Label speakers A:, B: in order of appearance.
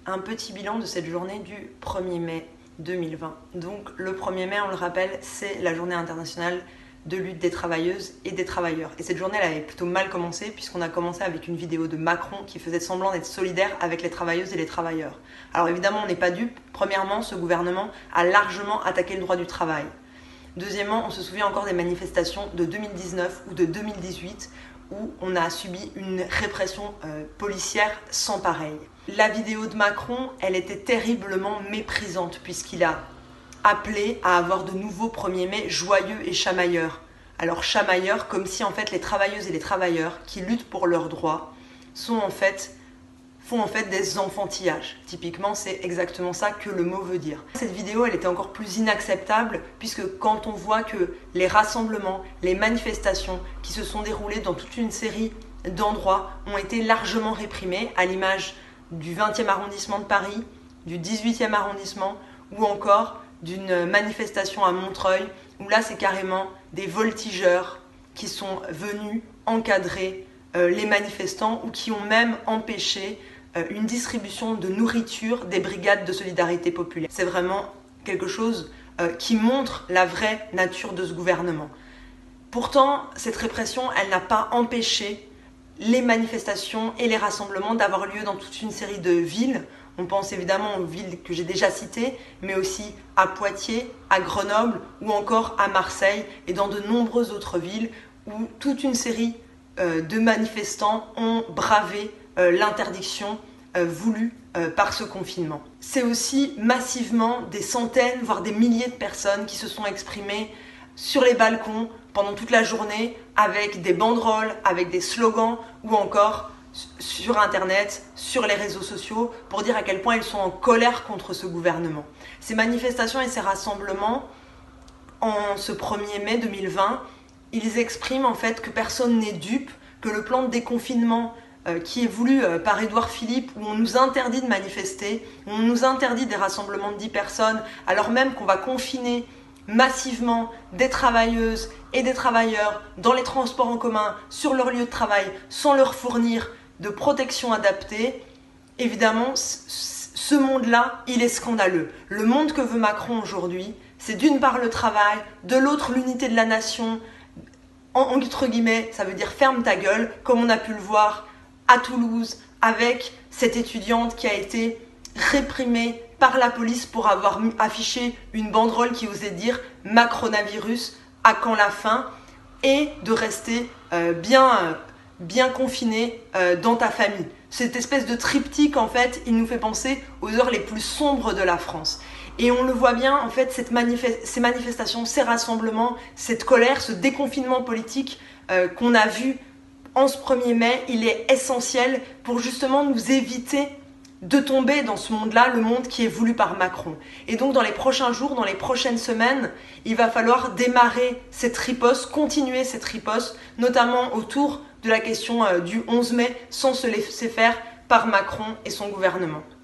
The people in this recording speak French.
A: un petit bilan de cette journée du 1er mai 2020. Donc le 1er mai, on le rappelle, c'est la journée internationale de lutte des travailleuses et des travailleurs. Et cette journée, elle avait plutôt mal commencé puisqu'on a commencé avec une vidéo de Macron qui faisait semblant d'être solidaire avec les travailleuses et les travailleurs. Alors évidemment, on n'est pas dupe. Premièrement, ce gouvernement a largement attaqué le droit du travail. Deuxièmement, on se souvient encore des manifestations de 2019 ou de 2018 où on a subi une répression policière sans pareil. La vidéo de Macron, elle était terriblement méprisante puisqu'il a appelé à avoir de nouveaux 1er mai joyeux et chamailleurs. Alors chamailleurs, comme si en fait les travailleuses et les travailleurs qui luttent pour leurs droits font en fait des enfantillages. Typiquement, c'est exactement ça que le mot veut dire. Cette vidéo, elle était encore plus inacceptable puisque quand on voit que les rassemblements, les manifestations qui se sont déroulées dans toute une série d'endroits ont été largement réprimés, à l'image du 20e arrondissement de Paris, du 18e arrondissement ou encore d'une manifestation à Montreuil où là, c'est carrément des voltigeurs qui sont venus encadrer les manifestants ou qui ont même empêché une distribution de nourriture des brigades de solidarité populaire. C'est vraiment quelque chose qui montre la vraie nature de ce gouvernement. Pourtant, cette répression, elle n'a pas empêché les manifestations et les rassemblements d'avoir lieu dans toute une série de villes. On pense évidemment aux villes que j'ai déjà citées, mais aussi à Poitiers, à Grenoble ou encore à Marseille et dans de nombreuses autres villes où toute une série de manifestants ont bravé l'interdiction voulue par ce confinement. C'est aussi massivement des centaines, voire des milliers de personnes qui se sont exprimées sur les balcons pendant toute la journée avec des banderoles, avec des slogans ou encore sur Internet, sur les réseaux sociaux pour dire à quel point ils sont en colère contre ce gouvernement. Ces manifestations et ces rassemblements en ce 1er mai 2020, ils expriment en fait que personne n'est dupe, que le plan de déconfinement qui est voulu par Édouard Philippe, où on nous interdit de manifester, où on nous interdit des rassemblements de 10 personnes, alors même qu'on va confiner massivement des travailleuses et des travailleurs dans les transports en commun, sur leur lieu de travail, sans leur fournir de protection adaptée, évidemment, ce monde-là, il est scandaleux. Le monde que veut Macron aujourd'hui, c'est d'une part le travail, de l'autre l'unité de la nation, entre guillemets, ça veut dire ferme ta gueule, comme on a pu le voir à Toulouse avec cette étudiante qui a été réprimée par la police pour avoir affiché une banderole qui osait dire « Macronavirus, à quand la fin ?» et de rester bien confiné dans ta famille. Cette espèce de triptyque, en fait, il nous fait penser aux heures les plus sombres de la France. Et on le voit bien, en fait, ces manifestations, ces rassemblements, cette colère, ce déconfinement politique qu'on a vu en ce 1er mai, il est essentiel pour justement nous éviter de tomber dans ce monde-là, le monde qui est voulu par Macron. Et donc dans les prochains jours, dans les prochaines semaines, il va falloir démarrer cette riposte, continuer cette riposte, notamment autour de la question du 11 mai, sans se laisser faire par Macron et son gouvernement.